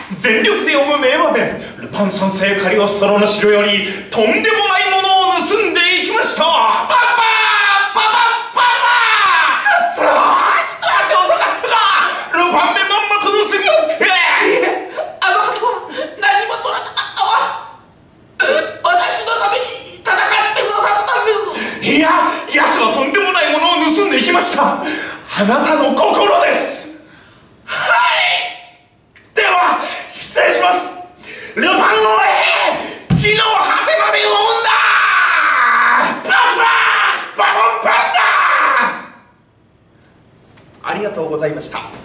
全力で読む名場面、ルパン三世カリオストロの城よりとんでもないものを盗んでいきました。パパパパパパくそー、一足遅かったか。ルパンめまんまと盗みよって。 あの方は何も取らなかったわ。私のために戦ってくださったんです。 いや、奴はとんでもないものを盗んでいきました。あなたの心です。はい、では失礼します。ルパンの絵、地の果てまで読んだ。パパバボンパンダ。ありがとうございました。